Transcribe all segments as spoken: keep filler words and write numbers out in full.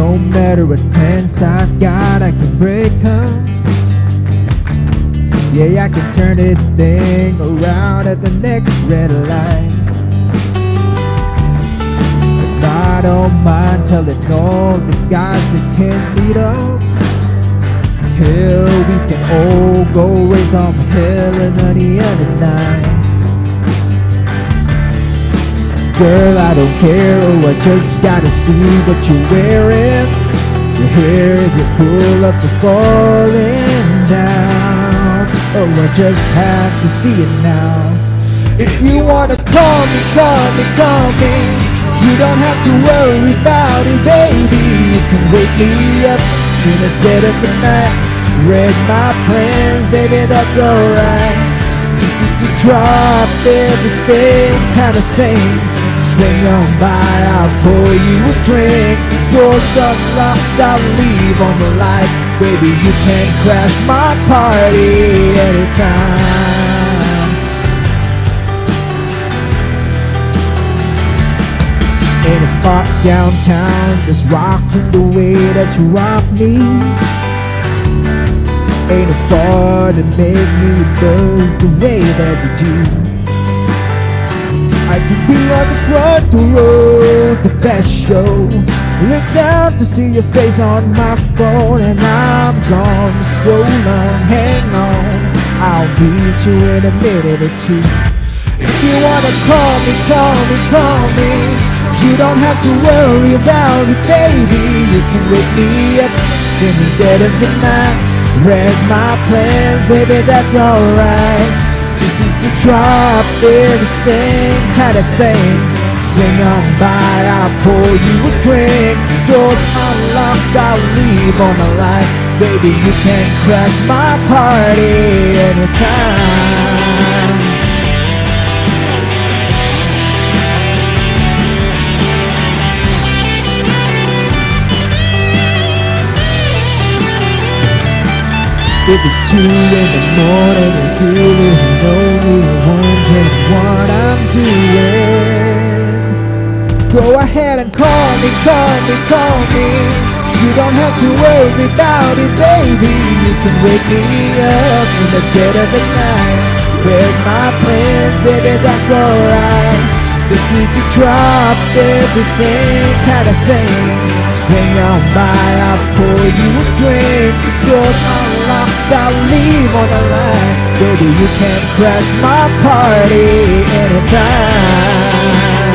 No matter what plans I've got, I can break them. Yeah, I can turn this thing around at the next red light. And I don't mind telling all the guys that can't meet up. Hell, we can all go raise some hell in the other night. Girl, I don't care, oh, I just gotta see what you're wearing. Your hair, is it pulled up or falling down? Oh, I just have to see it now. If you wanna call me, call me, call me. You don't have to worry about it, baby. You can wake me up in the dead of the night. Read my plans, baby, that's alright. This is the drop everything kind of thing. Swing on by, I'll pour you a drink. The door's unlocked, I'll leave on the lights. Baby, you can crash my party anytime. Ain't a spot downtown that's rocking the way that you rock me. Ain't a bar to make me buzz the way that you do. I can be on the front row, the best show. Look down to see your face on my phone, and I'm gone so long. Hang on, I'll meet you in a minute or two. If you wanna call me, call me, call me. You don't have to worry about it, baby. You can wake me up in the dead of the night. Read my plans, baby, that's alright. This is the drop everything kind of thing. Swing on by, I'll pour you a drink. Doors unlocked, I'll leave on the light. Baby, you can crash my party anytime. If it's two in the morning and feeling lonely, wondering what I'm doing, go ahead and call me, call me, call me. You don't have to worry about it, baby. You can wake me up in the dead of the night. Read my plans, baby, that's alright. This is the drop everything kind of thing. Swing on by, I'll pour you a drink. The door's unlocked, I'll leave on the line. Baby, you can crash my party anytime.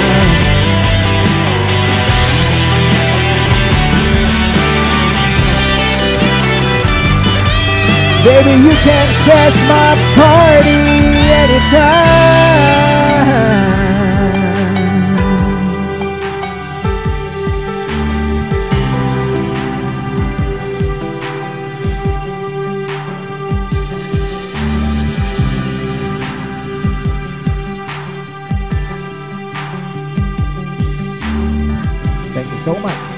Baby, you can crash my party anytime. Thank you so much.